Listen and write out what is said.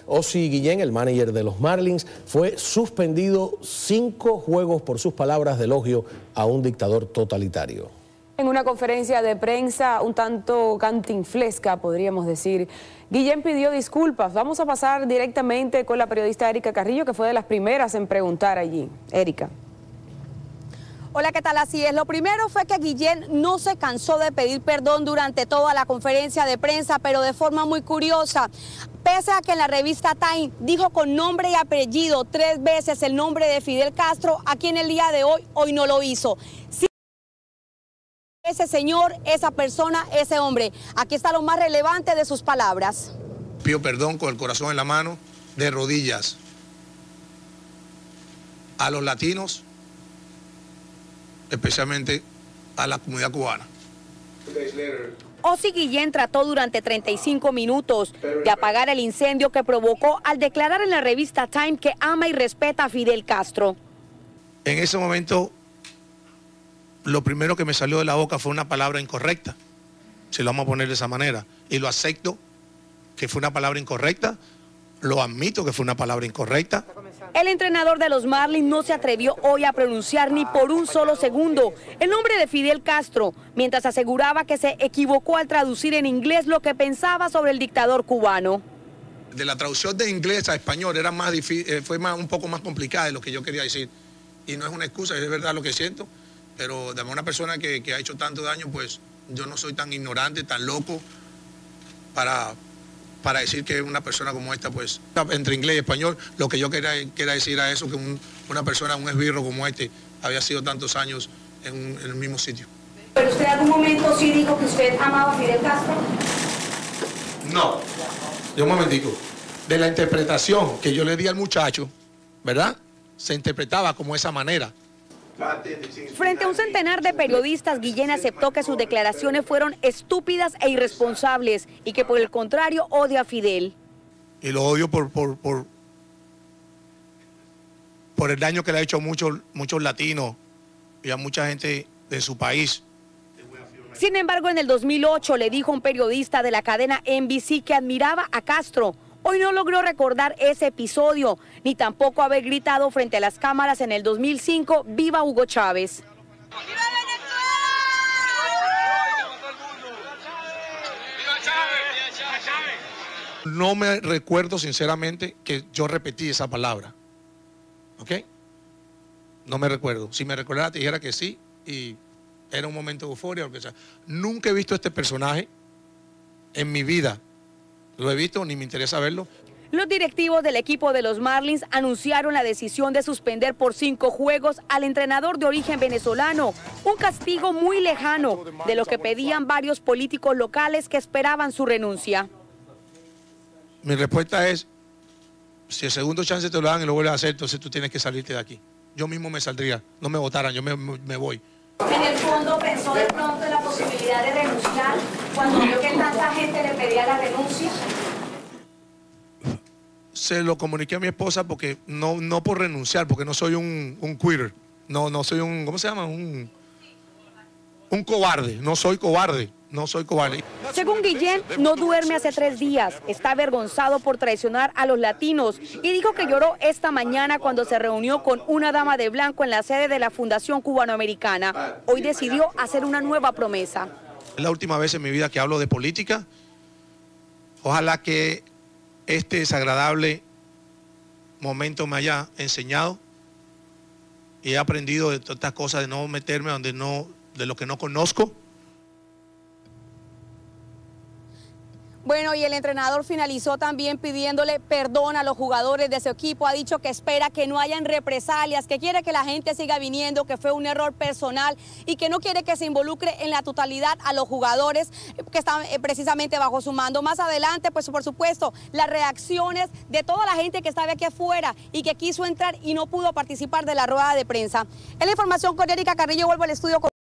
Ozzie Guillén, el manager de los Marlins, fue suspendido 5 juegos por sus palabras de elogio a un dictador totalitario. En una conferencia de prensa un tanto cantinflesca, podríamos decir, Guillén pidió disculpas. Vamos a pasar directamente con la periodista Erika Carrillo, que fue de las primeras en preguntar allí. Erika. Hola, ¿qué tal? Así es. Lo primero fue que Guillén no se cansó de pedir perdón durante toda la conferencia de prensa, pero de forma muy curiosa. Pese a que en la revista Time dijo con nombre y apellido 3 veces el nombre de Fidel Castro, aquí en el día de hoy no lo hizo. Sí, ese señor, esa persona, ese hombre. Aquí está lo más relevante de sus palabras. Pido perdón con el corazón en la mano, de rodillas, a los latinos, especialmente a la comunidad cubana. Ozzie Guillén trató durante 35 minutos de apagar el incendio que provocó al declarar en la revista Time que ama y respeta a Fidel Castro. En ese momento, lo primero que me salió de la boca fue una palabra incorrecta, si lo vamos a poner de esa manera, y lo acepto que fue una palabra incorrecta, lo admito que fue una palabra incorrecta. El entrenador de los Marlins no se atrevió hoy a pronunciar ni por un solo segundo el nombre de Fidel Castro, mientras aseguraba que se equivocó al traducir en inglés lo que pensaba sobre el dictador cubano. De la traducción de inglés a español era más difícil, fue un poco más complicada de lo que yo quería decir. Y no es una excusa, es verdad lo que siento, pero de una persona que ha hecho tanto daño, pues yo no soy tan ignorante, tan loco para decir que una persona como esta, pues, entre inglés y español, lo que yo quería decir era eso, que una persona, un esbirro como este, había sido tantos años en el mismo sitio. ¿Pero usted en algún momento sí dijo que usted amaba a Fidel Castro? No, yo un momentico. De la interpretación que yo le di al muchacho, ¿verdad? Se interpretaba como esa manera. Frente a un centenar de periodistas, Guillén aceptó que sus declaraciones fueron estúpidas e irresponsables y que por el contrario odia a Fidel. Y lo odio por el daño que le ha hecho a muchos latinos y a mucha gente de su país. Sin embargo, en el 2008 le dijo a un periodista de la cadena NBC que admiraba a Castro. Hoy no logró recordar ese episodio, ni tampoco haber gritado frente a las cámaras en el 2005, ¡Viva Hugo Chávez! ¡Viva Venezuela! No me recuerdo sinceramente que yo repetí esa palabra, ¿ok? No me recuerdo. Si me recordara te dijera que sí y era un momento de euforia o lo que sea. Nunca he visto a este personaje en mi vida. Lo he visto, ni me interesa verlo. Los directivos del equipo de los Marlins anunciaron la decisión de suspender por 5 juegos al entrenador de origen venezolano, un castigo muy lejano de lo que pedían varios políticos locales que esperaban su renuncia. Mi respuesta es, si el segundo chance te lo dan y lo vuelves a hacer, entonces tú tienes que salirte de aquí. Yo mismo me saldría, no me votaran, yo me voy. En el fondo pensó de pronto en la posibilidad de renunciar cuando vio que tanta gente le pedía la renuncia. Se lo comuniqué a mi esposa porque no por renunciar, porque no soy un quitter, no soy un, ¿cómo se llama? Un cobarde, no soy cobarde. Según Guillén, no duerme hace 3 días, está avergonzado por traicionar a los latinos y dijo que lloró esta mañana cuando se reunió con una dama de blanco en la sede de la Fundación Cubanoamericana. Hoy decidió hacer una nueva promesa. Es la última vez en mi vida que hablo de política. Ojalá que este desagradable momento me haya enseñado y he aprendido de todas estas cosas, de no meterme de lo que no conozco. Bueno, y el entrenador finalizó también pidiéndole perdón a los jugadores de su equipo. Ha dicho que espera que no hayan represalias, que quiere que la gente siga viniendo, que fue un error personal y que no quiere que se involucre en la totalidad a los jugadores que están precisamente bajo su mando. Más adelante, pues por supuesto, las reacciones de toda la gente que estaba aquí afuera y que quiso entrar y no pudo participar de la rueda de prensa. Es la información con Erika Carrillo, vuelvo al estudio con